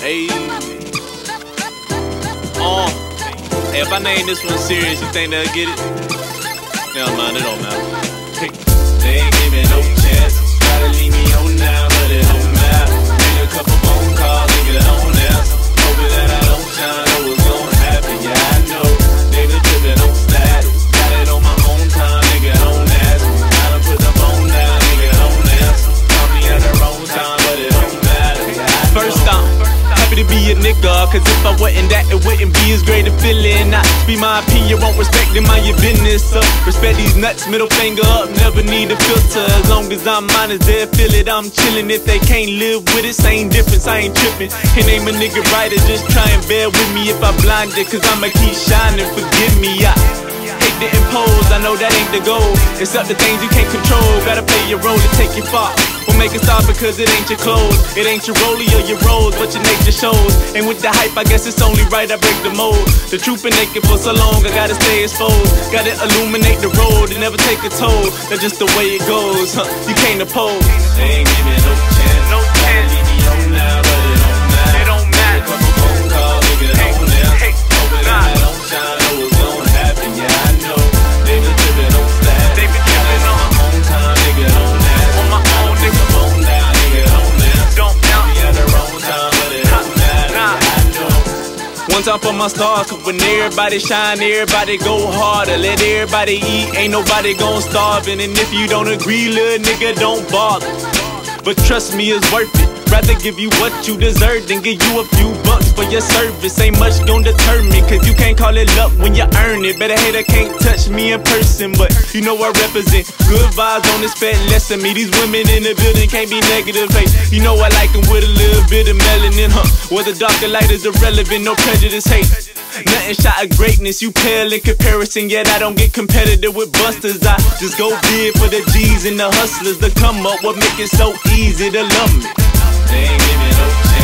Hey, hey, if I name this one serious, you think they'll get it? Never mind, it don't matter. Hey. They ain't giving no chance. Try to leave me on now, but it don't matter. Made a couple phone calls, nigga don't answer. Hoping that I don't shine, know what's gonna happen. Yeah, I know. Nigga tripping on status. Got it on my own time, nigga don't ask me. I done put the phone down, nigga don't answer. Call me at the wrong time, but it don't matter. Yeah, first off, happy to be a nigga, cause if I wasn't that, it wouldn't be as great a feeling. I speak my opinion, won't respect in my business. Respect these nuts, middle finger up, never need a filter. As long as I'm honest, they'll feel it, I'm chillin'. If they can't live with it, same difference, I ain't trippin'. Can't name a nigga right, just try and bear with me if I blind it, cause I'ma keep shining, forgive me. I hate to impose, I know that ain't the goal. It's up to things you can't control, gotta play your role to take your far. Won't make it stop because it ain't your clothes. It ain't your rollie or your rolls, but your nature shows. And with the hype, I guess it's only right I break the mold. The truth been naked for so long, I gotta stay exposed. Gotta illuminate the road and never take a toll. That's just the way it goes, you can't oppose. They ain't giving no chance. No chance. Leave me on now, but it don't matter. It don't matter. A couple phone calls, nigga don't answer. Hoping that I don't shine, know what's gonna happen. Yeah, I know. They been tripping on status. They been tripping on my own time, nigga don't answer. On my own, nigga. Phone down, nigga don't answer. Don't be at the wrong time, but it don't matter. Yeah, I know. One time for my stars, cause when everybody shine, everybody go harder. Let everybody eat, ain't nobody gon' starving. And if you don't agree, little nigga, don't bother. But trust me, it's worth it. Rather give you what you deserve than give you a few bucks for your service. Ain't much gon' deter me, cause you can't call it luck when you earn it. Better hater can't touch me in person, but you know I represent good vibes on this fat less than me. These women in the building can't be negative, hey. You know I like them with a little bit of melanin, whether dark or light is irrelevant, no prejudice, hate. Nothing shot of greatness, you pale in comparison. Yet I don't get competitive with busters. I just go big for the G's and the hustlers. The come up, what make it so easy to love me. They ain't giving no chance.